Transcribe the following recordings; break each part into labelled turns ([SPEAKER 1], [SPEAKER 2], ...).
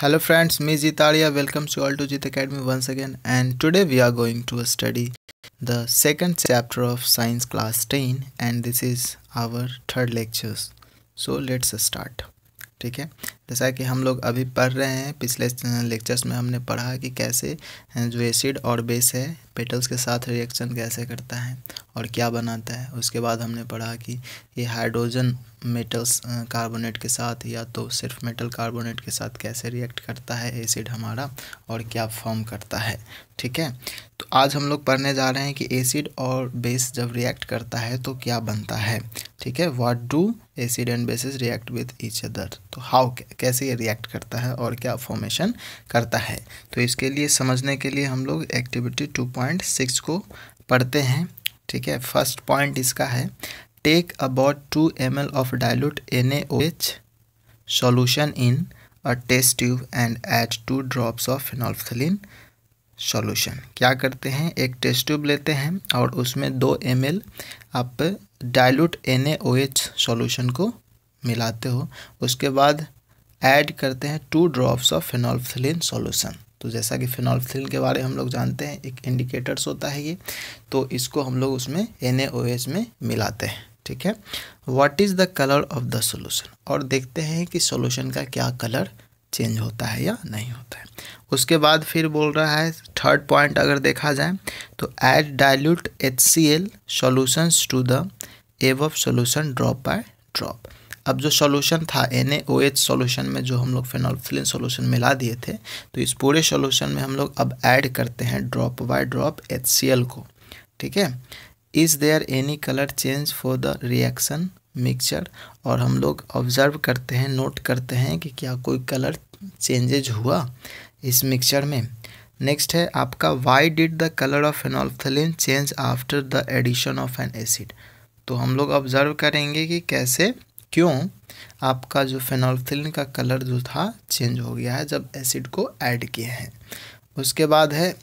[SPEAKER 1] Hello friends, me Jitaria. Welcome to all to Jit Academy once again, and today we are going to study the second chapter of Science class 10 and this is our third lectures. So let's start. ठीक है, जैसा कि हम लोग अभी पढ़ रहे हैं, पिछले लेक्चर्स में हमने पढ़ा कि कैसे जो एसिड और बेस है पेटल्स के साथ रिएक्शन कैसे करता है और क्या बनाता है। उसके बाद हमने पढ़ा कि ये हाइड्रोजन मेटल्स कार्बोनेट के साथ या तो सिर्फ मेटल कार्बोनेट के साथ कैसे रिएक्ट करता है एसिड हमारा और क्या फॉर्म करता है। ठीक है, तो आज हम लोग पढ़ने जा रहे हैं कि एसिड और बेस जब रिएक्ट करता है तो क्या बनता है। ठीक है, what do acid and bases react with each other, तो हाउ कैसे ये रिएक्ट करता है और क्या फॉर्मेशन करता है। तो इसके लिए समझने के लिए हम लोग एक्टिविटी 2.6 को पढ़ते हैं। ठीक है, फर्स्ट पॉइंट इसका है take about 2 ml of dilute NaOH solution in a test tube and add 2 drops of phenolphthalein solution. क्या करते हैं, एक टेस्ट ट्यूब लेते हैं और उसमें 2 ml आप डाइल्यूट NaOH सॉल्यूशन को मिलाते हो, उसके बाद ऐड करते हैं 2 ड्रॉप्स ऑफ फिनोल्फथलीन सॉल्यूशन। तो जैसा कि फिनोल्फथलीन के बारे में हम लोग जानते हैं, एक इंडिकेटर्स होता है ये, तो इसको हम लोग उसमें NaOH में मिलाते हैं। ठीक है, what is the colour of the solution, और देखते हैं कि सॉल्यूशन का क्या कलर चेंज होता है या नहीं होता है। उसके बाद फिर बोल रहा है थर्ड पॉइंट अगर देखा जाए तो add dilute HCl solutions to the above solution drop by drop. अब जो सॉल्यूशन था NaOH सॉल्यूशन में जो हम लोग फिनोल्फथलीन सॉल्यूशन मिला दिए थे, तो इस पूरे सॉल्यूशन में हम लोग अब ऐड करते हैं ड्रॉप बाय ड्रॉप HCl को। ठीक है, is there any colour change for the reaction mixture, और हम लोग ऑब्जर्व करते हैं, नोट करते हैं कि क्या कोई कलर चेंजेज हुआ इस मिक्सचर में। नेक्स्ट है आपका why did the colour of phenolphthalein change after the addition of an acid. तो हम लोग ऑब्जर्व करेंगे कि कैसे क्यों आपका जो फिनोल्फथलीन का कलर जो था चेंज हो गया है जब एसिड को ऐड किए हैं। उसके बाद है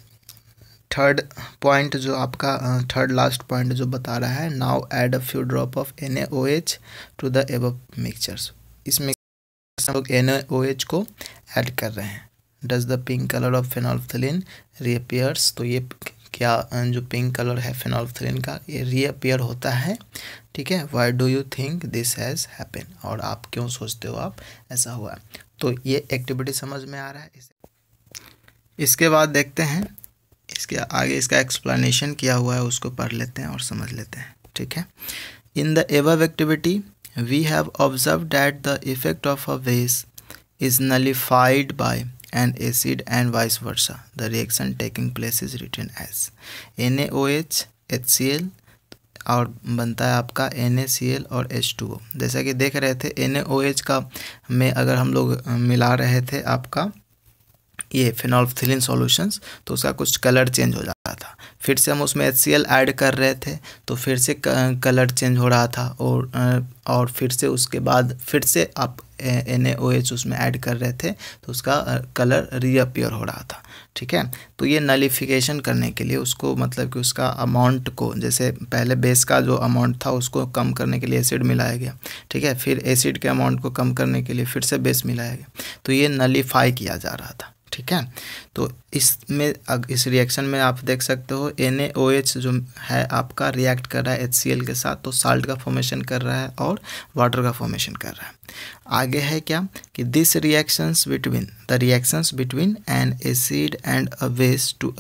[SPEAKER 1] थर्ड पॉइंट जो आपका थर्ड लास्ट पॉइंट जो बता रहा है now add a few drop of NaOH to the above mixtures. इस मिक्सचर में लोग NaOH को ऐड कर रहे हैं। Does the pink colour of phenolphthalein reappears, तो ये क्या जो पिंक कलर है फिनोल्फथलीन का ये रीअपियर होता है। ठीक है, why do you think this has happen, और आप क्यों सोचते हो आप ऐसा हुआ। तो ये एक्टिविटी समझ में आ रहा है। इसके बाद देखते हैं इसके आगे इसका एक्सप्लेनेशन किया हुआ है, उसको पढ़ लेते हैं और समझ लेते हैं। ठीक है, in the above activity we have observe that the effect of a base is nullified by an acid and vice versa. The reaction taking place is written as NaOH HCl और बनता है आपका NaCl और H2O। जैसा कि देख रहे थे NaOH का में अगर हम लोग मिला रहे थे आपका ये फिनोल्फथलीन सॉल्यूशंस, तो उसका कुछ कलर चेंज हो जाता था। फिर से हम उसमें HCl ऐड कर रहे थे तो फिर से कलर चेंज हो रहा था, और फिर से उसके बाद फिर से आप NaOH उसमें ऐड कर रहे थे तो उसका कलर रीअपियर हो रहा था। ठीक है, तो ये नलिफिकेशन करने के लिए उसको मतलब कि उसका अमाउंट को, जैसे पहले बेस का जो अमाउंट था उसको कम करने के लिए एसिड मिलाया गया। ठीक है, फिर एसिड के अमाउंट को कम करने के लिए फिर से बेस मिलाया गया, तो ये नलिफाई किया जा रहा था। ठीक है, तो इसमें इस रिएक्शन में आप देख सकते हो NaOH जो है आपका रिएक्ट कर रहा है HCl के साथ, तो साल्ट का फॉर्मेशन कर रहा है और वाटर का फॉर्मेशन कर रहा है। आगे है क्या कि this reactions between an acid and a base to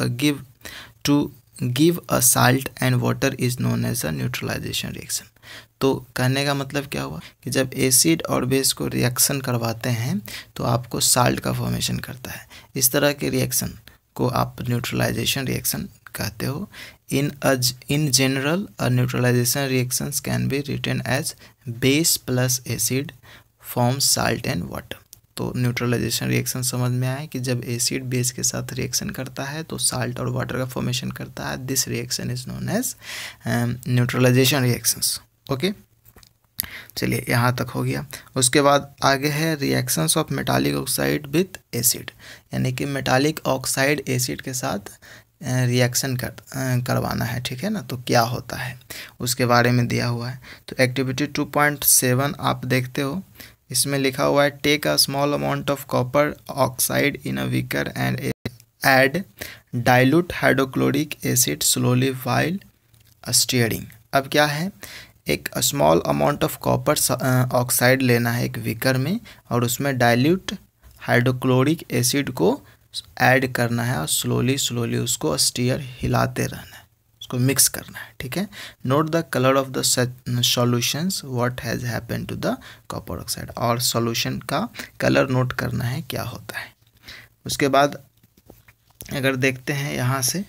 [SPEAKER 1] give a salt and water is known as a neutralisation reaction. तो कहने का मतलब क्या हुआ कि जब एसिड और बेस को रिएक्शन करवाते हैं तो आपको साल्ट का फॉर्मेशन करता है। इस तरह के रिएक्शन को आप न्यूट्रलाइजेशन रिएक्शन कहते हो। In general neutralisation reactions can be written as base plus acid form salt and water. तो न्यूट्रलाइजेशन रिएक्शन समझ में आया कि जब एसिड बेस के साथ रिएक्शन करता है तो साल्ट और वाटर का फॉर्मेशन करता है। This reaction is known as neutralisation reactions. Okay, चलिए यहाँ तक हो गया। उसके बाद आगे है reactions of metallic oxide with acid, यानी कि मेटालिक ऑक्साइड एसिड के साथ रिएक्शन करवाना है। ठीक है ना, तो क्या होता है उसके बारे में दिया हुआ है। तो एक्टिविटी 2.7 आप देखते हो इसमें लिखा हुआ है take a small amount of copper oxide in a beaker and add dilute hydrochloric acid slowly while stirring. अब क्या है, एक small amount of copper oxide लेना है एक बीकर में और उसमें डाइल्यूट हाइड्रोक्लोरिक एसिड को ऐड करना है और स्लोली उसको स्टीयर हिलाते रहना है, उसको मिक्स करना है। ठीक है, note the colour of the solutions what has happen to the copper oxide, और सॉल्यूशन का कलर नोट करना है क्या होता है। उसके बाद अगर देखते हैं यहाँ से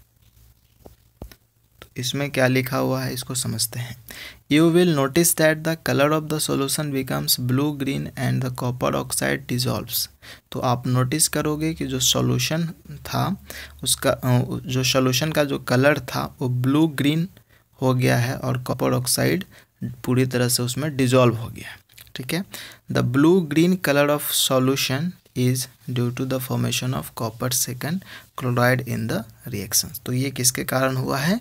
[SPEAKER 1] तो इसमें क्या लिखा हुआ है इसको समझते हैं। You will notice that the colour of the solution becomes blue green and the copper oxide dissolves. तो आप नोटिस करोगे कि जो सॉल्यूशन था उसका जो सॉल्यूशन का जो कलर था वो ब्लू ग्रीन हो गया है और कॉपर ऑक्साइड पूरी तरह से उसमें डिजॉल्व हो गया है। ठीक है, the blue green colour of solution is due to the formation of copper second chloride in the reaction. तो ये किसके कारण हुआ है,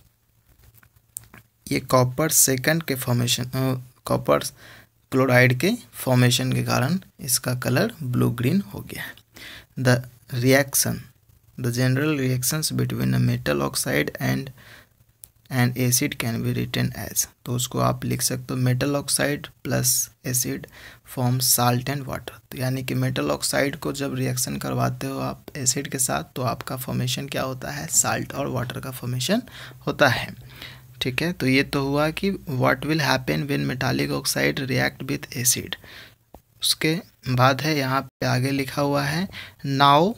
[SPEAKER 1] ये कॉपर सेकंड के फॉर्मेशन, कॉपर क्लोराइड के फॉर्मेशन के कारण इसका कलर ब्लू ग्रीन हो गया है। The reaction, the general reactions between a metal oxide and acid can be written as, तो उसको आप लिख सकते हो metal oxide plus acid form salt and water. तो यानी कि मेटल ऑक्साइड को जब रिएक्शन करवाते हो आप एसिड के साथ तो आपका फॉर्मेशन क्या होता है, साल्ट और वाटर का फॉर्मेशन होता है। ठीक है, तो ये तो हुआ कि what will happen when metallic oxide react with acid. उसके बाद है यहाँ पे आगे लिखा हुआ है now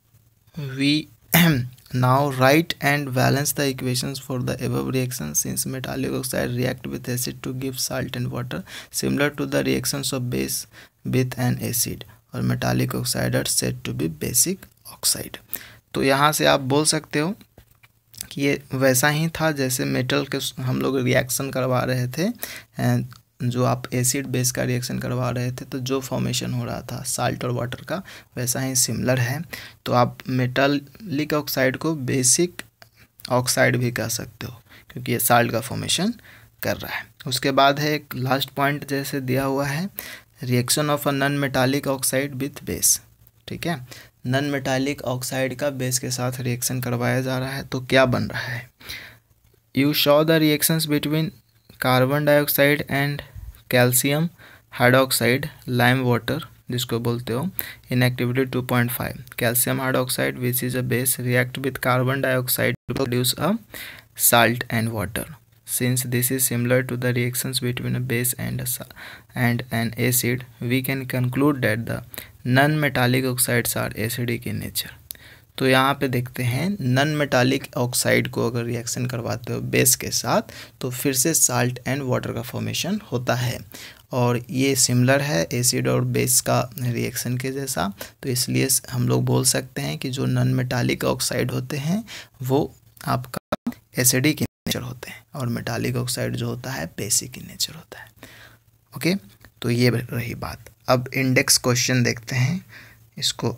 [SPEAKER 1] write and balance the equations for the above reaction since metallic oxide react with acid to give salt and water similar to the reactions of base with an acid और metallic oxide are said to be basic oxide। तो यहाँ से आप बोल सकते हो कि ये वैसा ही था जैसे मेटल के हम लोग रिएक्शन करवा रहे थे, जो आप एसिड बेस का रिएक्शन करवा रहे थे तो जो फॉर्मेशन हो रहा था साल्ट और वाटर का वैसा ही सिमिलर है। तो आप मेटालिक ऑक्साइड को बेसिक ऑक्साइड भी कह सकते हो क्योंकि ये साल्ट का फॉर्मेशन कर रहा है। उसके बाद है एक लास्ट पॉइंट जैसे दिया हुआ है reaction of a non metallic oxide with base. ठीक है, नॉन मेटालिक ऑक्साइड का बेस के साथ रिएक्शन करवाया जा रहा है तो क्या बन रहा है, you show the reactions between carbon dioxide and calcium hydroxide lime water जिसको बोलते हो in activity 2.5 calcium hydroxide which is a base react with carbon dioxide to produce a salt and water. Since this is similar to the reactions between a base and an acid, we can conclude that the non-metallic oxides are acidic in nature. तो यहाँ पे देखते हैं non metallic oxide को अगर reaction करवाते हो base के साथ तो फिर से साल्ट एंड वाटर का फॉर्मेशन होता है और ये सिमिलर है एसिड और बेस का रिएक्शन के जैसा। तो इसलिए हम लोग बोल सकते हैं कि जो नॉन मेटालिक ऑक्साइड होते हैं वो आपका एसिडिक इन नेचर होते हैं और मेटालिक ऑक्साइड जो होता है बेसिक इन नेचर होता है। ओके, तो ये रही बात। अब इंडेक्स क्वेश्चन देखते हैं, इसको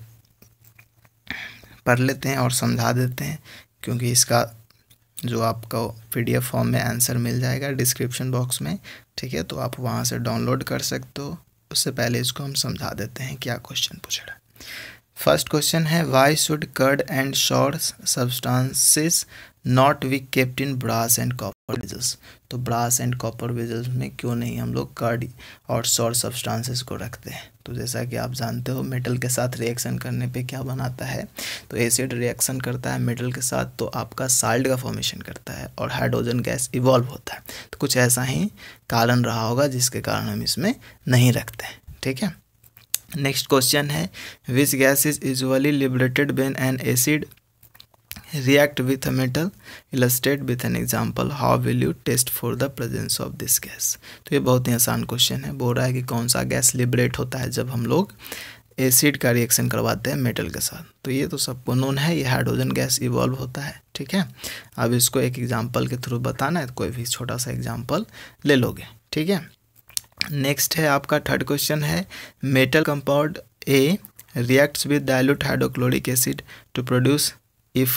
[SPEAKER 1] पढ़ लेते हैं और समझा देते हैं क्योंकि इसका जो आपको PDF फॉर्म में आंसर मिल जाएगा डिस्क्रिप्शन बॉक्स में। ठीक है, तो आप वहाँ से डाउनलोड कर सकते हो। उससे पहले इसको हम समझा देते हैं क्या क्वेश्चन पूछ रहा है। फर्स्ट क्वेश्चन है why should curd and sour substances not be kept in brass and copper vessels. तो ब्रास एंड कॉपर वेजल्स में क्यों नहीं हम लोग कर्ड और शॉर सब्सटेंसेस को रखते हैं। तो जैसा कि आप जानते हो मेटल के साथ रिएक्शन करने पे क्या बनाता है, तो एसिड रिएक्शन करता है मेटल के साथ तो आपका साल्ट का फॉर्मेशन करता है और हाइड्रोजन गैस इवॉल्व होता है। तो कुछ ऐसा ही कारण रहा होगा जिसके कारण हम इसमें नहीं रखते हैं। ठीक है, नेक्स्ट क्वेश्चन है which gas is usually liberated when an acid react with a metal, illustrate with an example, how will you test for the presence of this gas। तो ये बहुत ही आसान क्वेश्चन है। बोल रहा है कि कौन सा गैस लिबरेट होता है जब हम लोग एसिड का रिएक्शन करवाते हैं मेटल के साथ। तो ये तो सबको नोन है, ये हाइड्रोजन गैस इवॉल्व होता है। ठीक है, अब इसको एक एग्जाम्पल के थ्रू बताना है, तो कोई भी छोटा सा एग्जाम्पल ले लोगे। ठीक है, नेक्स्ट है आपका थर्ड क्वेश्चन है metal compound A reacts with dilute hydrochloric acid to produce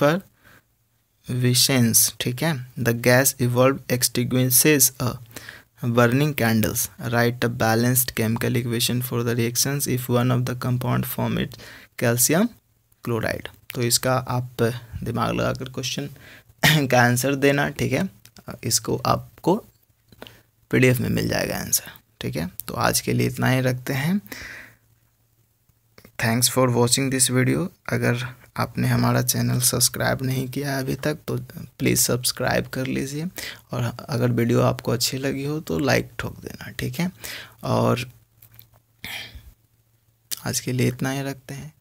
[SPEAKER 1] effervescence। ठीक है, the gas evolve extinguishes a burning candles. Write a balanced chemical equation for the reactions if one of the compound form it calcium chloride. तो इसका आप दिमाग लगाकर question का answer देना, ठीक है। इसको आपको PDF में मिल जाएगा आंसर, ठीक है। तो आज के लिए इतना ही रखते हैं। Thanks for watching this video. अगर आपने हमारा चैनल सब्सक्राइब नहीं किया अभी तक तो प्लीज़ सब्सक्राइब कर लीजिए, और अगर वीडियो आपको अच्छी लगी हो तो लाइक ठोक देना, ठीक है। और आज के लिए इतना ही रखते हैं।